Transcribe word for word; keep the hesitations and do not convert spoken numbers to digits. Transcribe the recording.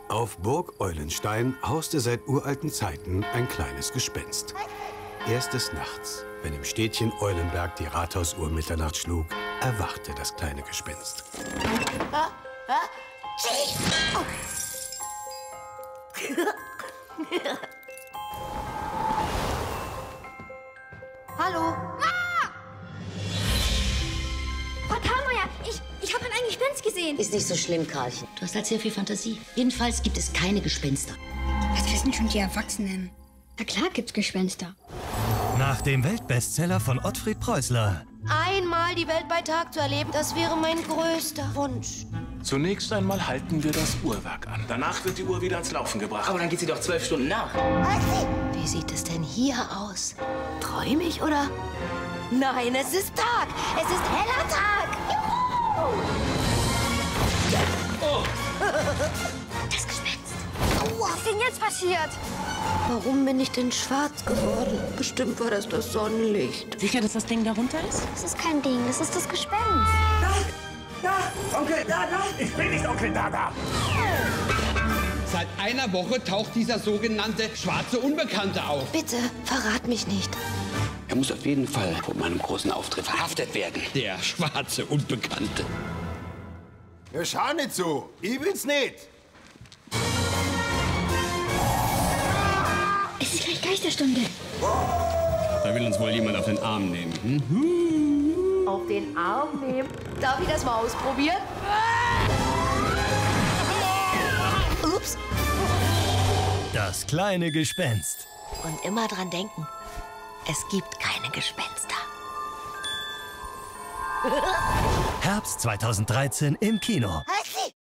Auf Burg Eulenstein hauste seit uralten Zeiten ein kleines Gespenst. Erst des Nachts, wenn im Städtchen Eulenberg die Rathausuhr Mitternacht schlug, erwachte das kleine Gespenst. Ah, ah, oh. Hallo? Ah! Frau Thalmeier, ich, ich habe ein Gespenst gesehen. Ist nicht so schlimm, Karlchen. Du hast halt sehr viel Fantasie. Jedenfalls gibt es keine Gespenster. Das wissen schon die Erwachsenen. Na klar gibt's Gespenster. Nach dem Weltbestseller von Ottfried Preußler. Einmal die Welt bei Tag zu erleben, das wäre mein größter Wunsch. Zunächst einmal halten wir das Uhrwerk an. Danach wird die Uhr wieder ans Laufen gebracht. Aber dann geht sie doch zwölf Stunden nach. Wie sieht es denn hier aus? Träume ich, oder? Nein, es ist Tag. Es ist heller Tag. Juhu! Oh. Das Gespenst. Was ist denn jetzt passiert? Warum bin ich denn schwarz geworden? Bestimmt war das das Sonnenlicht. Sicher, dass das Ding darunter ist? Das ist kein Ding, das ist das Gespenst. Da, Onkel Dada! Ich bin nicht Onkel Dada! Seit einer Woche taucht dieser sogenannte schwarze Unbekannte auf. Bitte, verrat mich nicht. Er muss auf jeden Fall vor meinem großen Auftritt verhaftet werden. Der schwarze Unbekannte. Ja, schau nicht so. Ich bin's nicht. Es ist gleich Geisterstunde. Da will uns wohl jemand auf den Arm nehmen. Hm? Auf den Arm nehmen? Darf ich das mal ausprobieren? Ups. Das kleine Gespenst. Und immer dran denken, es gibt keine Gespenster. Herbst zweitausenddreizehn im Kino. Halt sie!